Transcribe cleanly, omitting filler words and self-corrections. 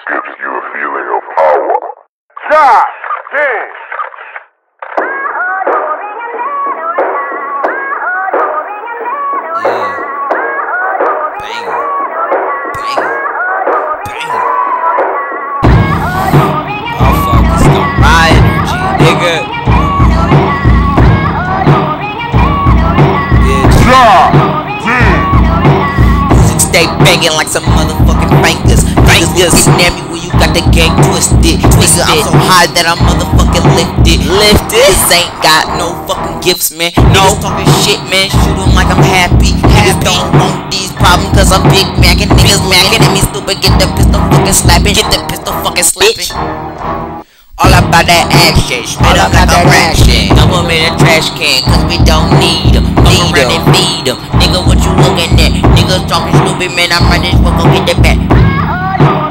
gives you a feeling of power. Shot! Ding! Stay banging like some motherfucking fingers. Fingers just near me when you got the gang twisted. Nigga, I'm so high that I'm motherfucking lifted. This ain't got no fucking gifts, man. Niggas talking shit, man. Shoot 'em like I'm happy. Niggas don't want these problems cause I'm big mackin'. Niggas mackin' at me stupid. Get the pistol fucking slapping. Get the pistol fucking slapping. All about that action, straight up like a ration. Double them in a trash can, cause we don't need them. Fuck around and feed them. Nigga, what you looking at? Niggas talking stupid, man, I'm running, we'll go get the back.